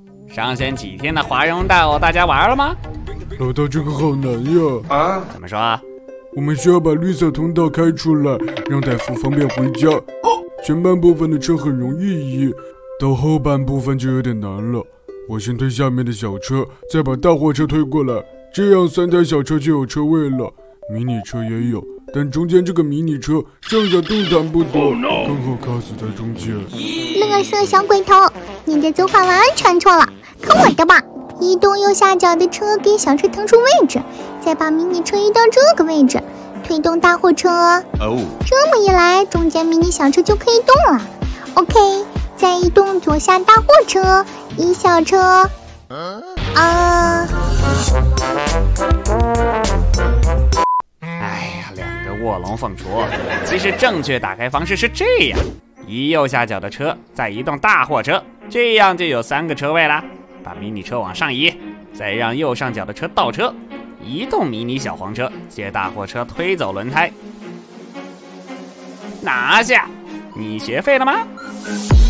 上线几天的华容大偶，大家玩了吗？ 老大，这个好难呀！ 怎么说？ 我们需要把绿色通道开出来，让戴夫方便回家。前半部分的车很容易移，到后半部分就有点难了。我先推下面的小车，再把大货车推过来，这样3台小车就有车位了。迷你车也有，但中间这个迷你车上下动弹不得，刚好卡死在中间。 乐色小鬼头，你的走法完全错了，看我的吧！移动右下角的车给小车腾出位置，再把迷你车移到这个位置，推动大货车。这么一来，中间迷你小车就可以动了。OK， 再移动左下大货车，移小车。 2个卧龙凤雏。其实正确打开方式是这样：移右下角的车，再移动大货车，这样就有3个车位了。把迷你车往上移，再让右上角的车倒车，移动迷你小黄车，接大货车推走轮胎，拿下！你学会了吗？